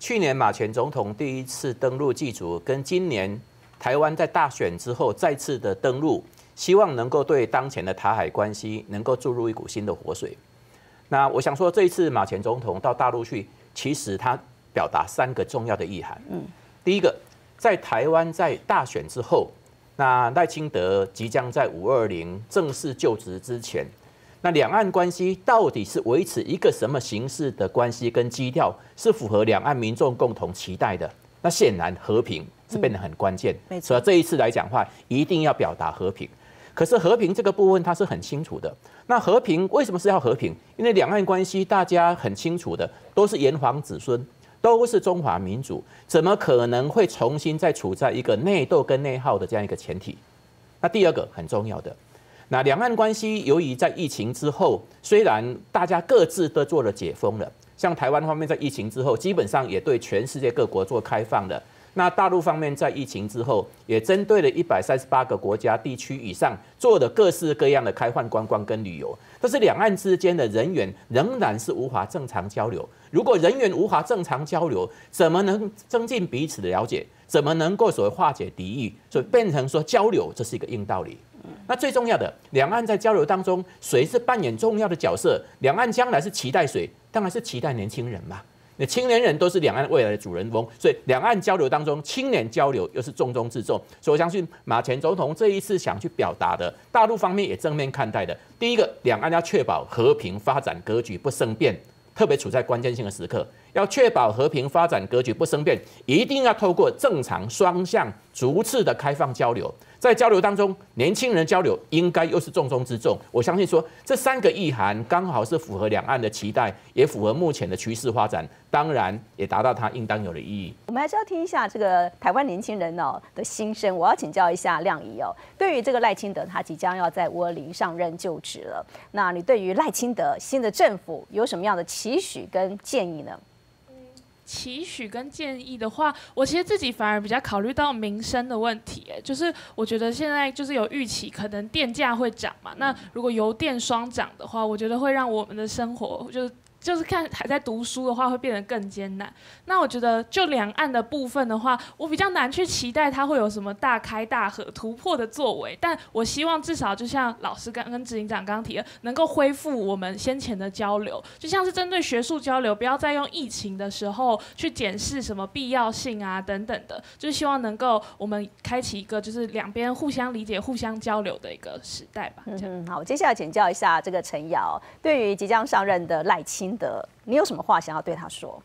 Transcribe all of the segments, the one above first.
去年马前总统第一次登陆祭祖，跟今年台湾在大选之后再次的登陆，希望能够对当前的台海关系能够注入一股新的活水。那我想说，这一次马前总统到大陆去，其实他表达3个重要的意涵。第一个，在台湾在大选之后，那赖清德即将在520正式就职之前，那两岸关系到底是维持一个什么形式的关系跟基调，是符合两岸民众共同期待的？那显然和平是变得很关键。所以这一次来讲话，一定要表达和平。可是和平这个部分它是很清楚的。那和平为什么是要和平？因为两岸关系大家很清楚的，都是炎黄子孙，都是中华民族，怎么可能会重新再处在一个内斗跟内耗的这样一个前提？那第二个很重要的，那两岸关系由于在疫情之后，虽然大家各自都做了解封了，像台湾方面在疫情之后，基本上也对全世界各国做开放了。那大陆方面在疫情之后，也针对了138个国家地区以上，做了各式各样的开放观光跟旅游。但是两岸之间的人员仍然是无法正常交流。如果人员无法正常交流，怎么能增进彼此的了解？怎么能够所谓化解敌意？所以变成说交流，这是一个硬道理。那最重要的，两岸在交流当中，谁是扮演重要的角色？两岸将来是期待谁？当然是期待年轻人嘛。那青年人都是两岸未来的主人翁，所以两岸交流当中，青年交流又是重中之重。所以我相信马前总统这一次想去表达的，大陆方面也正面看待的。第一个，两岸要确保和平发展格局不生变，特别处在关键性的时刻，要确保和平发展格局不生变，一定要透过正常双向逐次的开放交流。在交流当中，年轻人交流应该又是重中之重。我相信说，这3个意涵刚好是符合两岸的期待，也符合目前的趋势发展，当然也达到它应当有的意义。 我们还是要听一下这个台湾年轻人的心声。我要请教一下亮仪对于这个赖清德他即将要在520上任就职了，那你对于赖清德新的政府有什么样的期许跟建议呢？ 期许跟建议的话，我其实自己反而比较考虑到民生的问题，就是我觉得现在就是有预期，可能电价会涨嘛，那如果油电双涨的话，我觉得会让我们的生活就是看还在读书的话，会变得更艰难。那我觉得就两岸的部分的话，我比较难去期待它会有什么大开大合、突破的作为。但我希望至少就像老师跟执行长刚刚提的，能够恢复我们先前的交流，就像是针对学术交流，不要再用疫情的时候去检视什么必要性啊等等的，就是希望能够我们开启一个就是两边互相理解、互相交流的一个时代吧。 好，接下来请教一下这个陈瑶，对于即将上任的赖清德，你有什么话想要对他说？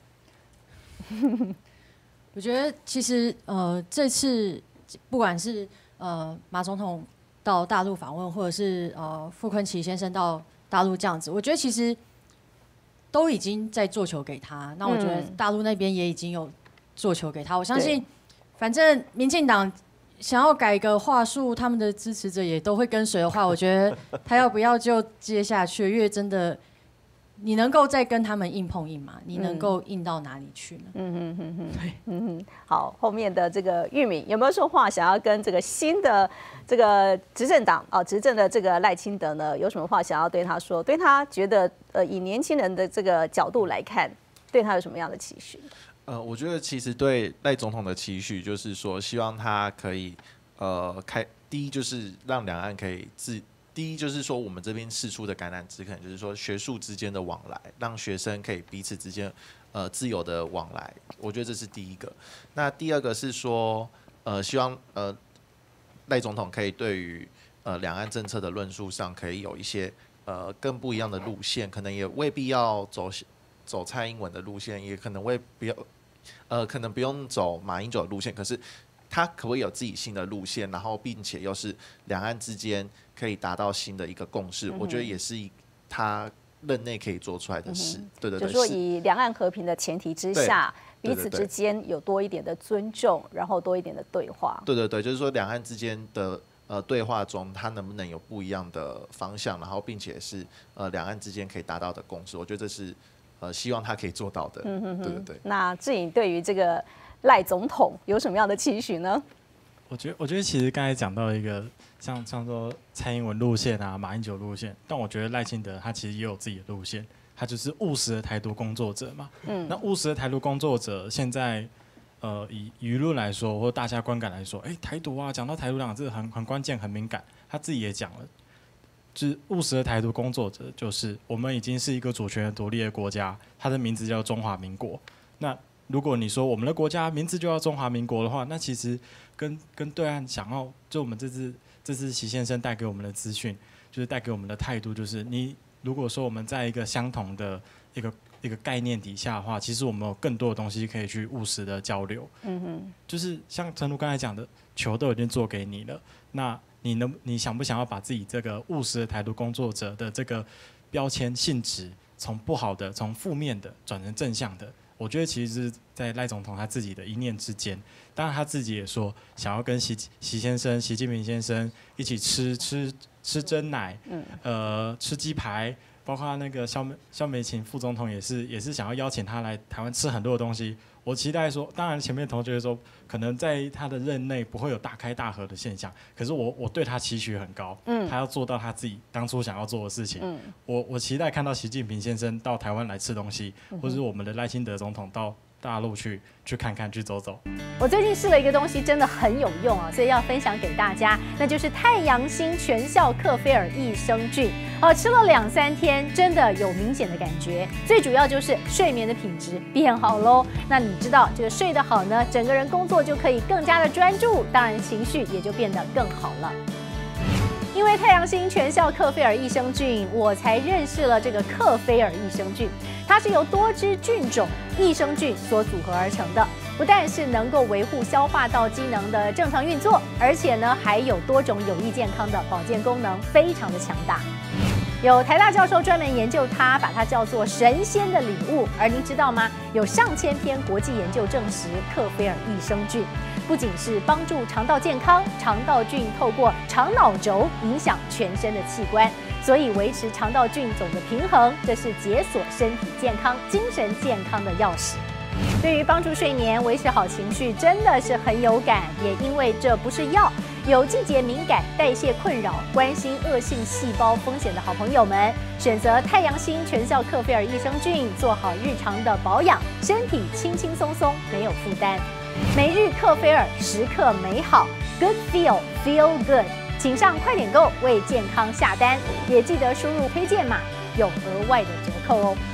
我觉得其实这次不管是马总统到大陆访问，或者是傅昆萁先生到大陆这样子，我觉得其实都已经在做球给他。那我觉得大陆那边也已经有做球给他。我相信，反正民进党想要改个话术，他们的支持者也都会跟随的话，我觉得他要不要就接下去，因为真的。你能够再跟他们硬碰硬吗？你能够硬到哪里去呢？ 对，好，后面的这个玉敏有没有说话想要跟这个新的这个执政党执政的这个赖清德呢，有什么话想要对他说？对他觉得以年轻人的这个角度来看，对他有什么样的期许？ 我觉得其实对赖总统的期许就是说，希望他可以第一就是让两岸可以第一就是说，我们这边释出的橄榄枝，可能就是说学术之间的往来，让学生可以彼此之间自由的往来。我觉得这是第一个。那第二个是说，希望赖总统可以对于两岸政策的论述上，可以有一些更不一样的路线，可能也未必要走蔡英文的路线，也可能可能不用走马英九的路线，可是。他可不可以有自己新的路线，然后并且又是两岸之间可以达到新的一个共识？我觉得也是他任内可以做出来的事。对， 就是说以两岸和平的前提之下，彼此之间有多一点的尊重，然后多一点的对话。 对，就是说两岸之间的对话中，它能不能有不一样的方向，然后并且是两岸之间可以达到的共识？我觉得这是希望他可以做到的。对。 那志颖对于这个。赖总统有什么样的期许呢？ 我觉得其实刚才讲到一个像说蔡英文路线啊、马英九路线，但我觉得赖清德他其实也有自己的路线， 他就是务实的台独工作者嘛。那务实的台独工作者现在。以舆论来说，或大家观感来说，台独啊，讲到台独2个字很关键、很敏感。他自己也讲了，就是务实的台独工作者，就是我们已经是一个主权独立的国家，它的名字叫中华民国。那如果你说我们的国家名字就叫中华民国的话，那其实跟对岸想要，就我们这次习先生带给我们的资讯，就是带给我们的态度，就是你如果说我们在一个相同的一个概念底下的话，其实我们有更多的东西可以去务实的交流。就是像陈如刚才讲的，球都已经做给你了，那你想不想要把自己这个务实的台独工作者的这个标签性质，从不好的、从负面的转成正向的？我觉得其实是在赖总统他自己的一念之间。当然他自己也说，想要跟习近平先生一起吃珍奶，吃鸡排。包括那个萧美琴副总统也是想要邀请他来台湾吃很多的东西。我期待说，当然前面同学说，可能在他的任内不会有大开大合的现象，可是我对他期许很高，他要做到他自己当初想要做的事情。我期待看到习近平先生到台湾来吃东西，或者是我们的赖清德总统到大陆去看看、去走走。 我最近试了一个东西，真的很有用啊，所以要分享给大家，那就是太阳星全效克菲尔益生菌。吃了2-3天，真的有明显的感觉。最主要就是睡眠的品质变好喽。那你知道这个睡得好呢，整个人工作就可以更加的专注，当然情绪也就变得更好了。因为太阳星全效克菲尔益生菌，我才认识了这个克菲尔益生菌。它是由多支菌种益生菌所组合而成的，不但是能够维护消化道机能的正常运作，而且呢还有多种有益健康的保健功能，非常的强大。有台大教授专门研究它，把它叫做神仙的礼物。而您知道吗？有上千篇国际研究证实，克菲尔益生菌不仅是帮助肠道健康，肠道菌透过肠脑轴影响全身的器官，所以维持肠道菌种的平衡，这是解锁身体健康、精神健康的钥匙。对于帮助睡眠、维持好情绪，真的是很有感。也因为这不是药，有季节敏感、代谢困扰、关心恶性细胞风险的好朋友们，选择太阳星全效克菲尔益生菌，做好日常的保养，身体轻轻松松，没有负担。每日克菲尔，时刻美好 ，Good Feel Good， 请上快点购为健康下单，也记得输入推荐码，有额外的折扣哦。